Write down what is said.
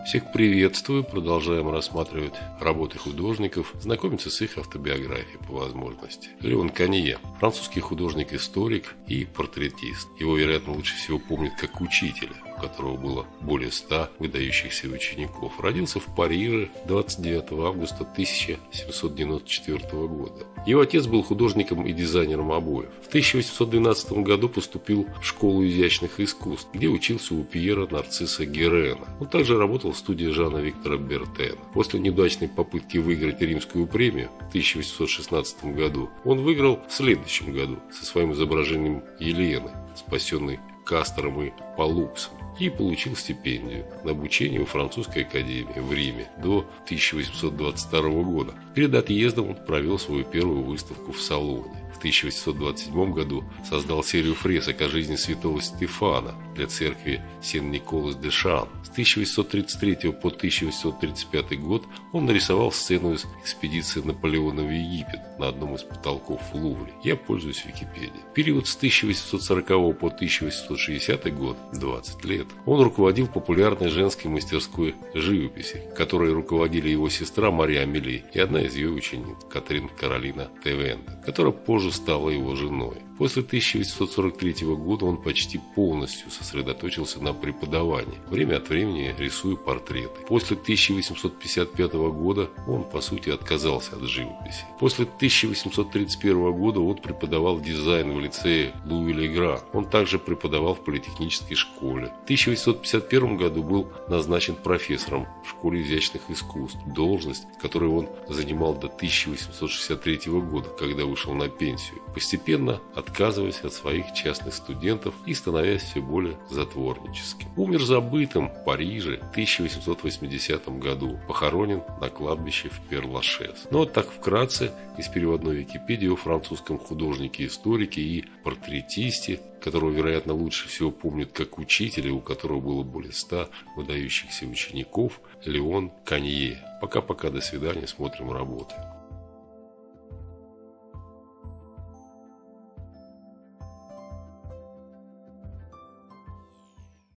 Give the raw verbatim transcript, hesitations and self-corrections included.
Всех приветствую, продолжаем рассматривать работы художников, знакомиться с их автобиографией по возможности. Леон Канье, французский художник-историк и портретист. Его, вероятно, лучше всего помнят как учителя, у которого было более ста выдающихся учеников. Родился в Париже двадцать девятого августа тысяча семьсот девяносто четвёртого года. Его отец был художником и дизайнером обоев. В тысяча восемьсот двенадцатом году поступил в школу изящных искусств, где учился у Пьера Нарцисса Герена. Он также работал в студии Жана-Виктора Бертена. После неудачной попытки выиграть римскую премию в тысяча восемьсот шестнадцатом году, он выиграл в следующем году со своим изображением Елены, спасенной Кастором и Паллуксом, и получил стипендию на обучение в французской академии в Риме до тысяча восемьсот двадцать второго года. Перед отъездом он провел свою первую выставку в Салоне. В тысяча восемьсот двадцать седьмом году создал серию фресок о жизни святого Стефана для церкви Сен-Николас-де-Шан. С тысяча восемьсот тридцать третьего по тысяча восемьсот тридцать пятый год он нарисовал сцену из экспедиции Наполеона в Египет на одном из потолков в Лувре. Я пользуюсь Википедией. Период с тысяча восемьсот сорокового по тысяча восемьсот шестидесятый год, двадцать лет, он руководил популярной женской мастерской живописи, которой руководили его сестра Мария Амели и одна из ее учениц, Катрин Каролина Тевенде, которая позже стала его женой. После тысяча восемьсот сорок третьего года он почти полностью сосредоточился на преподавании, время от времени рисуя портреты. После тысяча восемьсот пятьдесят пятого года он, по сути, отказался от живописи. После тысяча восемьсот тридцать первого года он преподавал дизайн в лицее Луи Легран. Он также преподавал в политехнической школе. В тысяча восемьсот пятьдесят первом году был назначен профессором в школе изящных искусств, должность, которую он занимал до тысяча восемьсот шестьдесят третьего года, когда вышел на пенсию, постепенно отказываясь от своих частных студентов и становясь все более затворническим. Умер забытым в Париже в тысяча восемьсот восьмидесятом году, похоронен на кладбище в Пер-Лашез. Но вот так вкратце из переводной Википедии о французском художнике, историке и портретисте, которого, вероятно, лучше всего помнят как учителя, у которого было более ста выдающихся учеников, Леон Канье. Пока-пока, до свидания, смотрим работы.